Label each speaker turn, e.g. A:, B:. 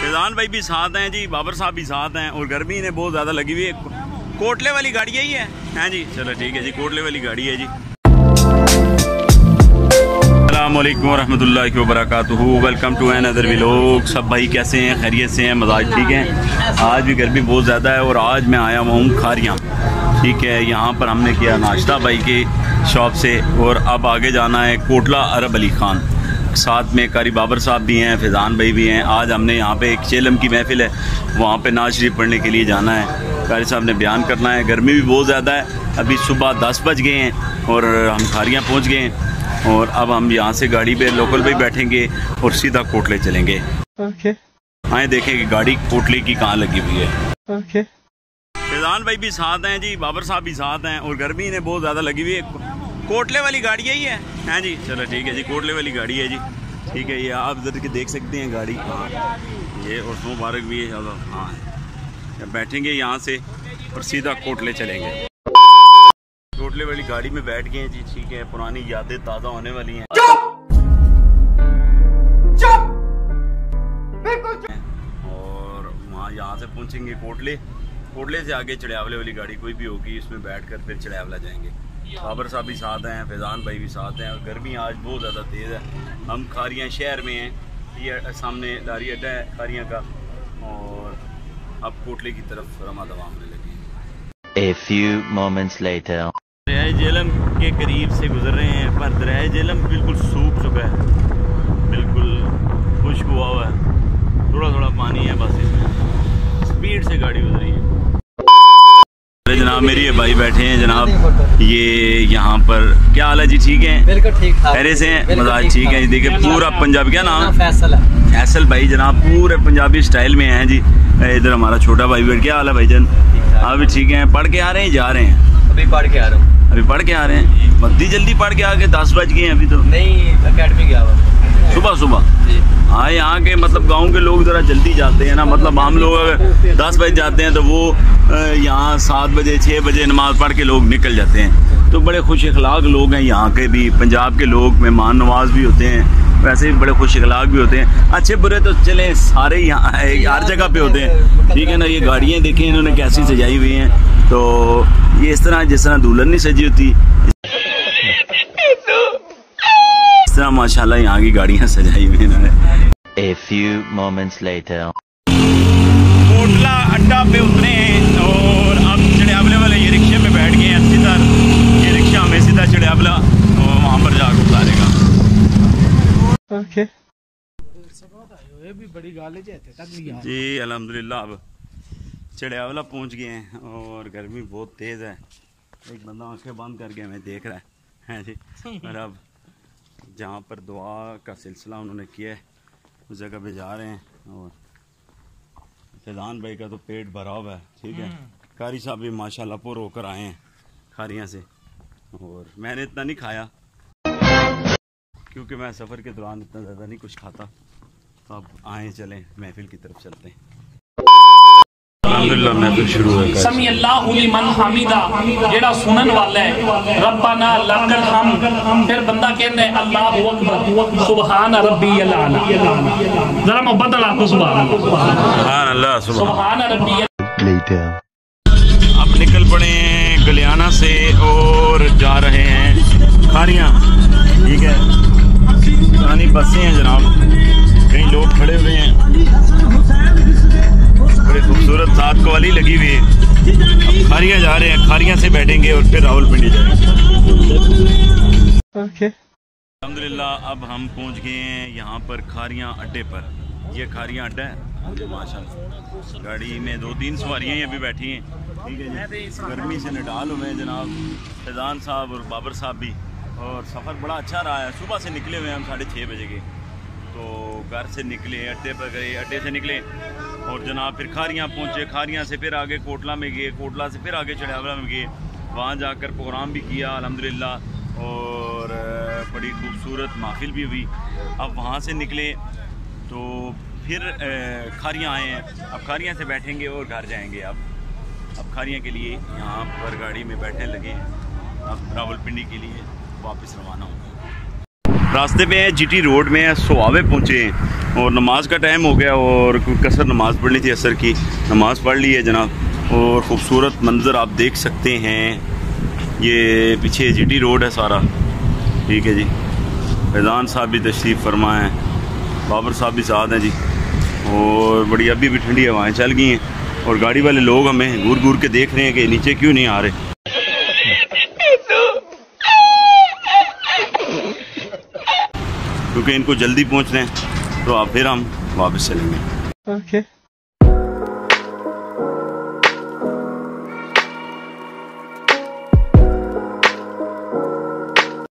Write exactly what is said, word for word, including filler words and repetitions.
A: फैजान भाई भी साथ हैं जी, बाबर साहब भी साथ हैं और गर्मी ने बहुत ज़्यादा लगी हुई है। कोटले वाली गाड़ी यही है हाँ जी, चलो ठीक है जी, कोटले वाली गाड़ी है जी। अस्सलामुअलैकुम रहमतुल्लाहि व बरकातुहू, वेलकम टू अनदर व्लॉग। सब भाई कैसे हैं, खैरियत से हैं, मजाज ठीक हैं। आज भी गर्मी बहुत ज़्यादा है और आज मैं आया हुआ हूँ खारियाँ, ठीक है। यहाँ पर हमने किया नाश्ता भाई की शॉप से और अब आगे जाना है कोटला अरब अली ख़ान। साथ में कारी बाबर साहब भी हैं, फैज़ान भाई भी हैं। आज हमने यहाँ पे एक चेलम की महफिल है, वहाँ पे नाज़ शरीफ पढ़ने के लिए जाना है। कारी साहब ने बयान करना है। गर्मी भी बहुत ज़्यादा है, अभी सुबह दस बज गए हैं और हम खारियाँ पहुँच गए हैं और अब हम यहाँ से गाड़ी पे लोकल पे बैठेंगे और सीधा कोटले चलेंगे। ओके आए देखें कि गाड़ी कोटले की कहाँ लगी हुई है। ओके फैज़ान भाई भी साथ हैं जी, बाबर साहब भी साथ हैं और गर्मी ने बहुत ज़्यादा लगी हुई है। कोटले वाली गाड़ी यही है हाँ जी, चलो ठीक है जी, कोटले वाली गाड़ी है जी, ठीक है। ये आप इधर के देख सकते हैं गाड़ी, हाँ ये और मुबारक भी है। हाँ बैठेंगे यहाँ से और सीधा कोटले चलेंगे। कोटले वाली गाड़ी में बैठ गए हैं जी, ठीक है। पुरानी यादें ताज़ा होने वाली हैं। और वहाँ यहाँ से पहुँचेंगे कोटले, कोटले से आगे चढ़ियावले वाली गाड़ी कोई भी होगी, इसमें बैठकर फिर चढ़ियावला जाएंगे। बाबर साहब भी साथ हैं, फैज़ान भाई भी साथ हैं और गर्मी आज बहुत ज़्यादा तेज़ है। हम खारियाँ शहर में हैं, ये सामने लारी अड्डा है खारियाँ का और अब कोटले की तरफ रमा दवा होने लगी।
B: A few moments later.
A: दरिया झेलम के करीब से गुजर रहे हैं पर दरिया झेलम बिल्कुल सूख चुका है, बिल्कुल खुश्क हुआ हुआ है, थोड़ा थोड़ा पानी है बस। इसमें स्पीड से गाड़ी गुजर रही है। जनाब मेरी ये भाई बैठे हैं जनाब, ये यहाँ पर क्या हाल है जी, ठीक है, बिल्कुल ठीक ठाक, खैर से हैं, मजाज ठीक है जी। देखिए पूरा पंजाबी, क्या नाम फैसल है, फैसल भाई जनाब पूरे पंजाबी स्टाइल में हैं जी। इधर हमारा छोटा भाई बैठ, क्या हाल है भाईजान, आप भी ठीक हैं, पढ़ के आ रहे हैं, जा रहे हैं? अभी पढ़ के आ रहा हूँ। अभी पढ़ के आ रहे हैं, बद्दी जल्दी पढ़ के आ गए, दस बज गए हैं अभी तो। नहीं अकेडमी गया हुआ सुबह सुबह। हाँ यहाँ के मतलब गांव के लोग ज़रा जल्दी जाते हैं ना, मतलब हम लोग अगर दस बजे जाते हैं तो वो यहाँ सात बजे छः बजे नमाज़ पढ़ के लोग निकल जाते हैं। तो बड़े खुश अखलाक लोग हैं यहाँ के भी, पंजाब के लोग मेहमान नवाज भी होते हैं, वैसे भी बड़े खुश अखलाक भी होते हैं। अच्छे बुरे तो चले सारे यहाँ हर जगह पे होते हैं, ठीक है ना। ये गाड़ियाँ देखें इन्होंने कैसी सजाई हुई हैं, तो ये इस तरह जिस तरह दुल्हन नहीं सजी होती, इस तरह माशाल्लाह यहाँ की गाड़ियाँ सजाई हुई इन्होंने।
B: A few moments later.
A: Kotla अड्डा पे उतरे हैं और अब चढ़ियावले वाले ये रिक्शे पे बैठ गए हैं। सीधा ये रिक्शा हमें सीधा चढ़ियावला वहाँ पर जाकर उतारेगा। ओके जी अल्हम्दुलिल्लाह अब चढ़ियावला पहुँच गए हैं और गर्मी बहुत तेज़ है। एक बंदा आंखें बंद करके हमें देख रहा है हैं जी। और अब जहाँ पर दुआ का सिलसिला उन्होंने किया है उस जगह पे जा रहे हैं और फैज़ान भाई का तो पेट भरा हुआ है, ठीक है। कारी साहब भी माशाल्लाह पुर होकर आए हैं खारियाँ से और मैंने इतना नहीं खाया क्योंकि मैं सफ़र के दौरान इतना ज़्यादा नहीं कुछ खाता। तो अब आए चलें महफिल की तरफ चलते हैं। अल्हम्दुलिल्लाह महफिल शुरू है।
C: समी अल्लाहु लिमन हमीदा जेड़ा सुनन वाला है, रब्बाना लकल हम, फिर बंदा कहता है अल्लाहु अकबर सुभान रब्बियल आला। जरा मोहब्बत अल्लाह को सुभान अल्लाह
A: सुभान अल्लाह
C: सुभान रब्बियल।
A: अब निकल पड़े हैं गलियाना से और जा रहे हैं खारियाँ, ठीक है। पुरानी बसें हैं जनाब, कई लोग खड़े हुए हैं, बड़ी खूबसूरत सात को वाली लगी हुई है। अब खारियाँ जा रहे हैं, खारियाँ से बैठेंगे और फिर रावलपिंडी जाएंगे। ओके अल्हम्दुलिल्लाह अब हम पहुँच गए हैं यहाँ पर खारियाँ अड्डे पर। ये खारियाँ अड्डा है माशाल्लाह, गाड़ी में दो तीन सवारियाँ ही अभी बैठी हैं, ठीक है जी। गर्मी से निडाल हुए हैं जनाब फैज़ान साहब और बाबर साहब भी, और सफ़र बड़ा अच्छा रहा है। सुबह से निकले हुए हम साढ़े छः बजे के, तो घर से निकले अड्डे पर गए, अड्डे से निकले और जनाब फिर खारियाँ पहुँचे, खारियाँ से फिर आगे कोटला में गए, कोटला से फिर आगे चढ़ियावला में गए, वहाँ जाकर प्रोग्राम भी किया अल्हम्दुलिल्लाह और बड़ी खूबसूरत महफिल भी हुई। अब वहाँ से निकले तो फिर खारियाँ आए हैं, अब खारियाँ से बैठेंगे और घर जाएंगे। अब अब खारियाँ के लिए यहाँ पर गाड़ी में बैठने लगे हैं, अब रावलपिंडी के लिए वापस रवाना होंगे। रास्ते में जीटी रोड में सुहावे पहुँचे हैं और नमाज का टाइम हो गया और कसर नमाज पढ़नी थी, असर की नमाज पढ़ ली है जनाब। और ख़ूबसूरत मंज़र आप देख सकते हैं, ये पीछे जीटी रोड है सारा, ठीक है जी। फैज़ान साहब भी तशरीफ़ फरमा है, बाबर साहब भी साथ हैं जी। और बड़ी अभी भी ठंडी हवाएं चल गई हैं और गाड़ी वाले लोग हमें घूर घूर के देख रहे हैं कि नीचे क्यों नहीं आ रहे, क्योंकि इनको जल्दी पहुंचना है। तो आप फिर हम वापस चलेंगे।
D: Okay.